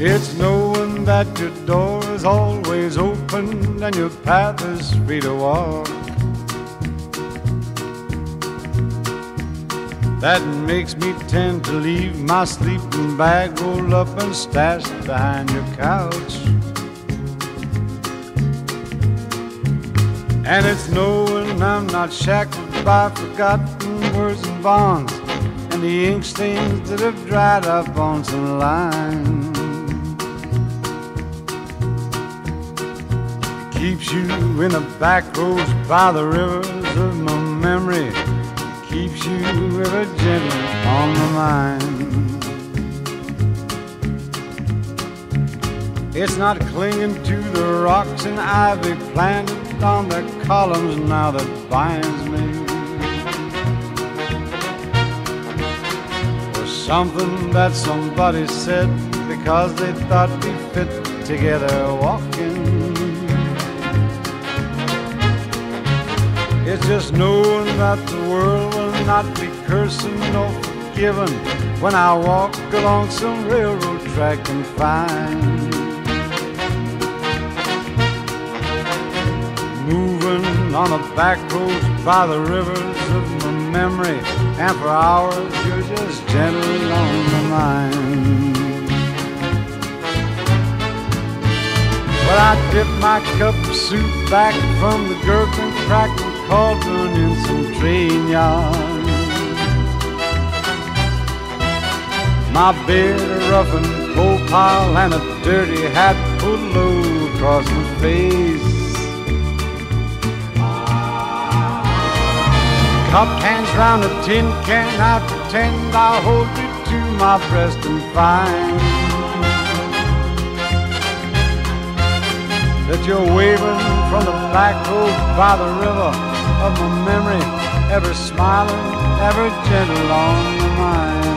It's knowing that your door is always open and your path is free to walk. That makes me tend to leave my sleeping bag rolled up and stashed behind your couch. And it's knowing I'm not shackled by forgotten words and bonds and the ink stains that have dried up on some lines. Keeps you in the back roads by the rivers of my memory. Keeps you ever gentle on my mind. It's not clinging to the rocks and ivy planted on the columns now that binds me. Or something that somebody said because they thought we fit together walking. It's just knowing that the world will not be cursing nor forgiving when I walk along some railroad track and find. Moving on the back roads by the rivers of my memory, and for hours you're just gentle on my mind. But I dip my cup of soup back from the gurgling, crackling cauldron in some train yard. My beard a roughened coal pile and a dirty hat pulled low across my face. Cupped hands round a tin can, I pretend I'll hold you to my breast and find that you're waving from the black road by the river of my memory, ever smiling, ever gentle on my mind.